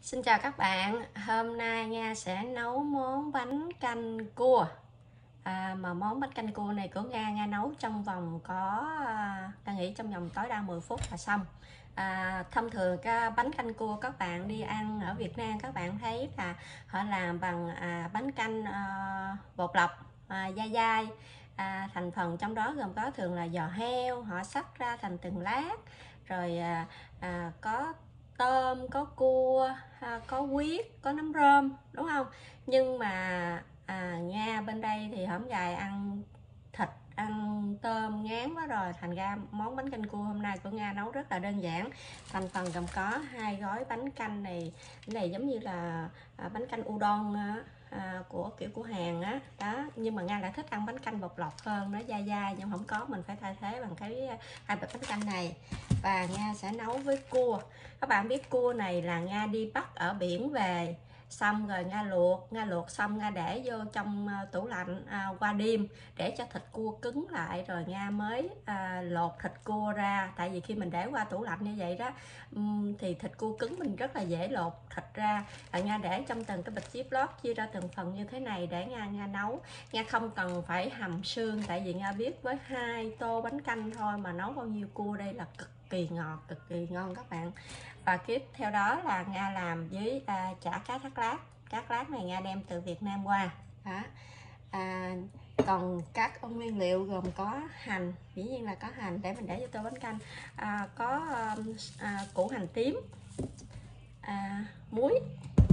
Xin chào các bạn, hôm nay Nga sẽ nấu món bánh canh cua. Mà món bánh canh cua này của Nga nấu trong vòng Nga nghĩ trong vòng tối đa 10 phút là xong. Thông thường bánh canh cua các bạn đi ăn ở Việt Nam các bạn thấy là họ làm bằng bánh canh bột lọc dai dai. Thành phần trong đó gồm có thường là giò heo, họ xắt ra thành từng lát, rồi có tôm, có cua, có huyết, có nấm rơm, đúng không? Nhưng mà Nga bên đây thì hổm gài ăn thịt, ăn tôm ngán quá rồi, thành ra món bánh canh cua hôm nay của Nga nấu rất là đơn giản. Thành phần gồm có 2 gói bánh canh này. Cái này giống như là bánh canh udon của Hàn á đó, nhưng mà Nga lại thích ăn bánh canh bột lọc hơn, nó dai dai, nhưng không có mình phải thay thế bằng cái hai bịch bánh canh này. Và Nga sẽ nấu với cua. Các bạn biết cua này là Nga đi bắt ở biển về, xong rồi Nga luộc xong Nga để vô trong tủ lạnh qua đêm để cho thịt cua cứng lại, rồi Nga mới lột thịt cua ra. Tại vì khi mình để qua tủ lạnh như vậy đó thì thịt cua cứng mình rất là dễ lột thịt ra. Nga để trong từng cái bịch ziploc, chia ra từng phần như thế này để Nga nấu. Nga không cần phải hầm xương, tại vì Nga biết với 2 tô bánh canh thôi mà nấu bao nhiêu cua đây là cực kỳ ngọt, cực kỳ ngon các bạn. Và tiếp theo đó là Nga làm với chả cá thác lát. Cá thác lát này Nga đem từ Việt Nam qua đó. Còn các nguyên liệu gồm có hành, dĩ nhiên là có hành để mình để vô tô bánh canh, có củ hành tím, muối,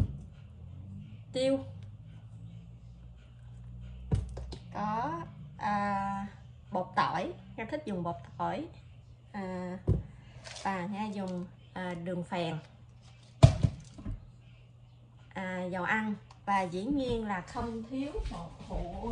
tiêu, có bột tỏi, Nga thích dùng bột tỏi, và Nga dùng đường phèn, dầu ăn, và dĩ nhiên là không thiếu một phụ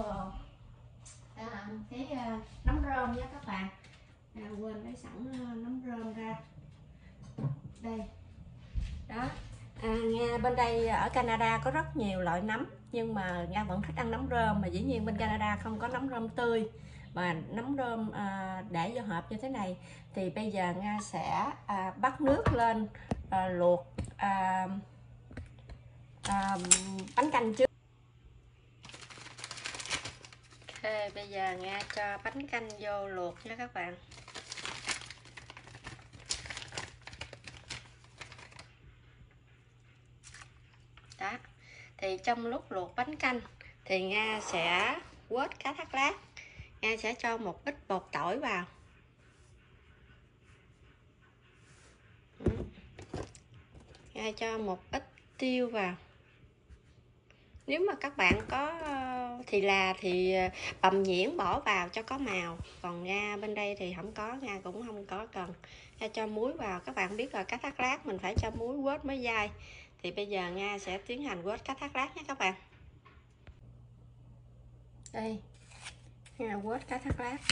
nấm rơm nha các bạn. Quên lấy sẵn nấm rơm ra đây đó. Nga bên đây ở Canada có rất nhiều loại nấm, nhưng mà Nga vẫn thích ăn nấm rơm, mà dĩ nhiên bên Canada không có nấm rơm tươi mà nấm rơm để vô hộp như thế này. Thì bây giờ Nga sẽ bắt nước lên luộc bánh canh trước. Ok, bây giờ Nga cho bánh canh vô luộc nha các bạn. Đó, thì trong lúc luộc bánh canh thì Nga sẽ quết cá thác lát. Nga sẽ cho một ít bột tỏi vào. Nga cho một ít tiêu vào. Nếu mà các bạn có thì bằm nhuyễn bỏ vào cho có màu. Còn Nga bên đây thì không có, Nga cũng không có cần. Nga cho muối vào. Các bạn biết rồi, cá thác lát mình phải cho muối quết mới dai. Thì bây giờ Nga sẽ tiến hành quết cá thác lát nhé các bạn. Đây, Nga quết cá thác lát.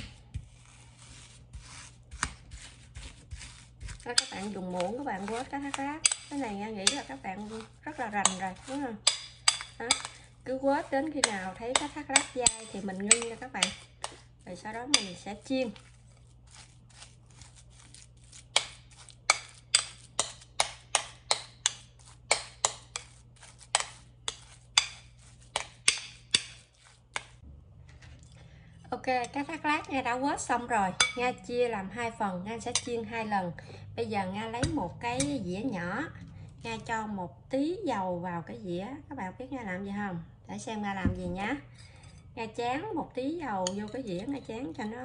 Đó, các bạn dùng muỗng các bạn quết cá thác lát. Cái này Nga nghĩ là các bạn rất là rành rồi, đúng không? Đó, cứ quết đến khi nào thấy cá thác lát dai thì mình ngưng nha các bạn. Rồi sau đó mình sẽ chiên. Ok, cá thác lát Nga đã quết xong rồi. Nga chia làm 2 phần, Nga sẽ chiên 2 lần. Bây giờ Nga lấy một cái dĩa nhỏ, Nga cho một tí dầu vào cái dĩa. Các bạn biết Nga làm gì không? Để xem Nga làm gì nhé. Nga tráng một tí dầu vô cái dĩa, Nga tráng cho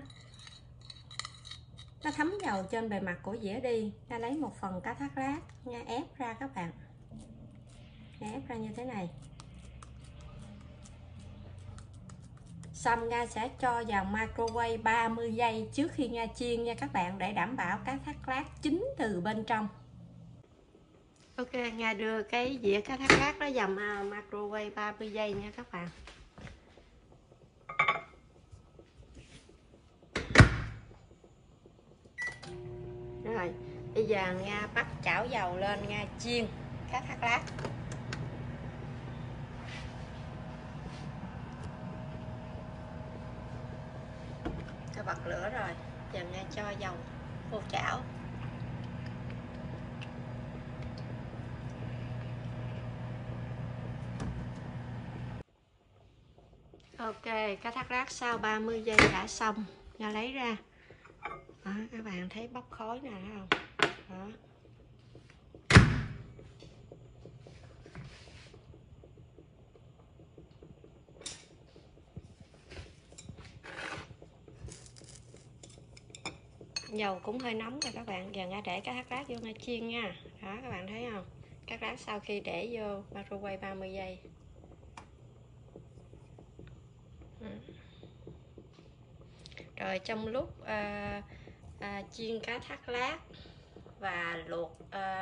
nó thấm dầu trên bề mặt của dĩa đi. Nga lấy một phần cá thác lát, Nga ép ra các bạn. Nga ép ra như thế này. Xong Nga sẽ cho vào microwave 30 giây trước khi Nga chiên nha các bạn, để đảm bảo cá thác lát chín từ bên trong. Ok, Nga đưa cái dĩa cá thác lát đó vào microwave 30 giây nha các bạn. Rồi, bây giờ Nga bắt chảo dầu lên, Nga chiên cá thác lát. Nga bật lửa rồi, giờ Nga cho dầu vô chảo. Ok, cá thác lát sau 30 giây đã xong. Nga lấy ra. Đó, các bạn thấy bốc khói nè, thấy không? Đó. Dầu cũng hơi nóng rồi các bạn. Giờ Nga để cá thác lát vô Nga chiên nha. Đó, các bạn thấy không? Cá thác lát sau khi để vô microwave 30 giây. Rồi trong lúc chiên cá thác lát và luộc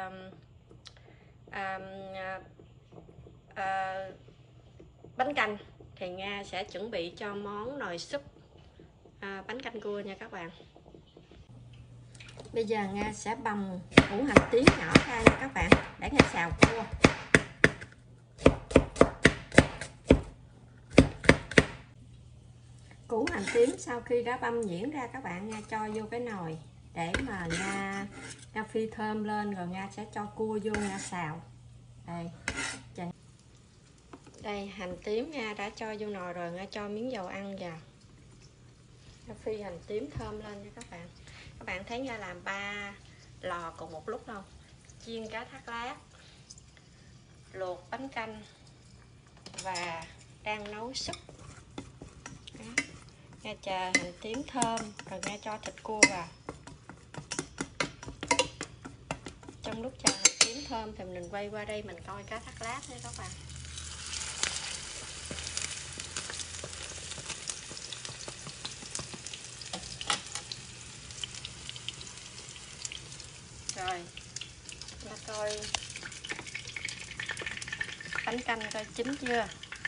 bánh canh thì Nga sẽ chuẩn bị cho món nồi súp bánh canh cua nha các bạn. Bây giờ Nga sẽ bằm củ hành tím nhỏ ra nha các bạn để Nga xào cua. Củ hành tím sau khi đã băm nhuyễn ra các bạn, Nga cho vô cái nồi để mà Nga phi thơm lên, rồi Nga sẽ cho cua vô Nga xào. Đây hành tím Nga đã cho vô nồi rồi, Nga cho miếng dầu ăn vào. Nga phi hành tím thơm lên nha các bạn. Các bạn thấy Nga làm 3 lò cùng một lúc không? Chiên cá thác lát, luộc bánh canh và đang nấu súp. Nga chờ hành tím thơm rồi Nga cho thịt cua vào. Trong lúc chờ hành tím thơm thì mình quay qua đây mình coi cá thác lát nha các bạn. Rồi Nga coi bánh canh coi chín chưa.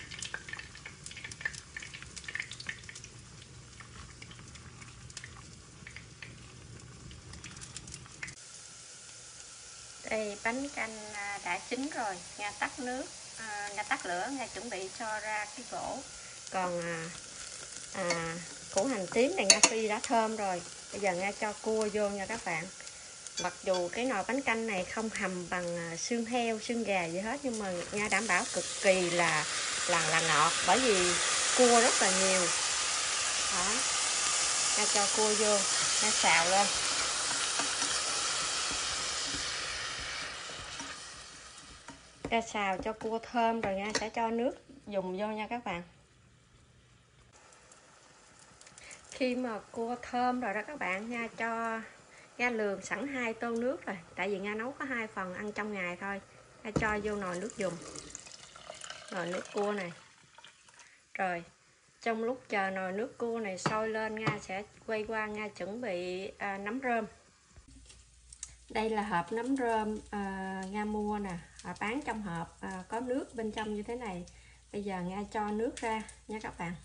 Đây bánh canh đã chín rồi, Nga tắt nước, Nga tắt lửa, Nga chuẩn bị cho ra cái gỗ. Còn củ hành tím này Nga phi đã thơm rồi. Bây giờ Nga cho cua vô nha các bạn. Mặc dù cái nồi bánh canh này không hầm bằng xương heo, xương gà gì hết, nhưng mà Nga đảm bảo cực kỳ là ngọt, bởi vì cua rất là nhiều. Đó. Nga cho cua vô, Nga xào lên. Nga xào cho cua thơm rồi Nga sẽ cho nước dùng vô nha các bạn. Khi mà cua thơm rồi đó các bạn, Nga lườm sẵn 2 tô nước rồi, tại vì Nga nấu có 2 phần ăn trong ngày thôi. Nga cho vô nồi nước dùng, nồi nước cua này. Rồi trong lúc chờ nồi nước cua này sôi lên, Nga sẽ quay qua Nga chuẩn bị nấm rơm. Đây là hộp nấm rơm Nga mua nè, bán trong hộp có nước bên trong như thế này. Bây giờ Nga cho nước ra nha các bạn.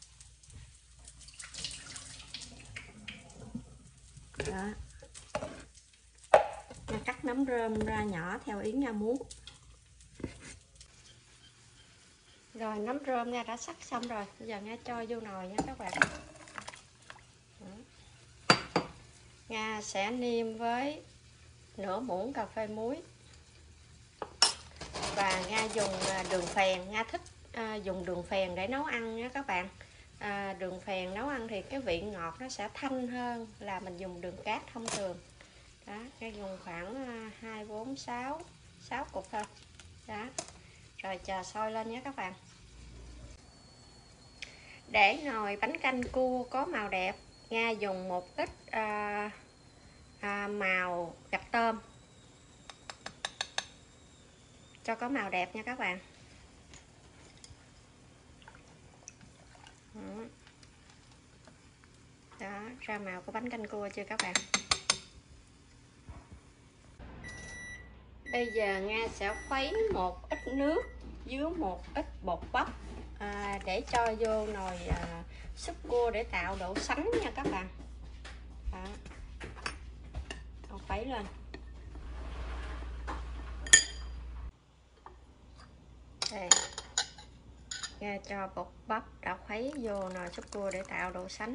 Đó. Nga cắt nấm rơm ra nhỏ theo ý Nga muốn. Rồi nấm rơm Nga đã sắc xong rồi, bây giờ Nga cho vô nồi nha các bạn. Nga sẽ nêm với nửa muỗng cà phê muối và Nga dùng đường phèn. Nga thích dùng đường phèn để nấu ăn nha các bạn. Đường phèn nấu ăn thì cái vị ngọt nó sẽ thanh hơn là mình dùng đường cát thông thường. Đó, Nga dùng khoảng 2, 4, 6 cục thôi. Đó. Rồi chờ sôi lên nhé các bạn. Để nồi bánh canh cua có màu đẹp, Nga dùng một ít màu gạch tôm cho có màu đẹp nha các bạn. Đó, ra màu của bánh canh cua chưa các bạn? Bây giờ Nga sẽ khuấy một ít nước dưới một ít bột bắp để cho vô nồi súp cua để tạo độ sánh nha các bạn. Đó. Khuấy lên. Đây. Nga cho bột bắp đã khuấy vô nồi súp cua để tạo độ sánh.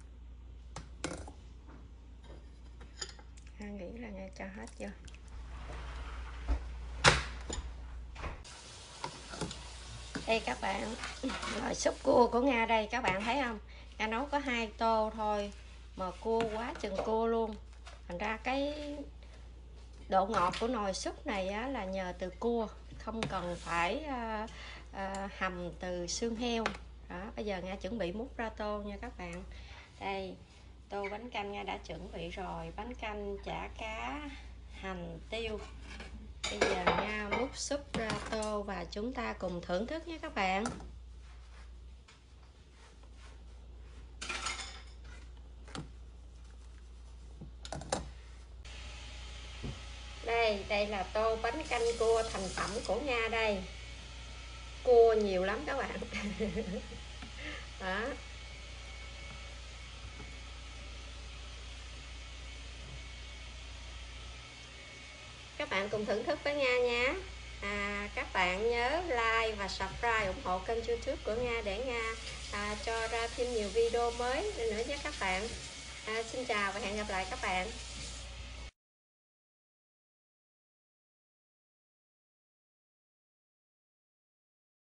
Nga nghĩ là Nga cho hết chưa? Đây các bạn, rồi súp cua của Nga đây các bạn thấy không? Nga nấu có 2 tô thôi mà cua quá chừng cua luôn. Thành ra cái độ ngọt của nồi súp này á, là nhờ từ cua, không cần phải hầm từ xương heo. Đó, bây giờ Nga chuẩn bị múc ra tô nha các bạn. Đây, tô bánh canh Nga đã chuẩn bị rồi, bánh canh chả cá, hành, tiêu. Bây giờ Nga múc súp ra tô và chúng ta cùng thưởng thức nhé các bạn. Đây là tô bánh canh cua thành phẩm của Nga đây. Cua nhiều lắm các bạn. Đó. Các bạn cùng thưởng thức với Nga nha. Các bạn nhớ like và subscribe ủng hộ kênh YouTube của Nga để Nga cho ra thêm nhiều video mới nữa nhé các bạn. Xin chào và hẹn gặp lại các bạn.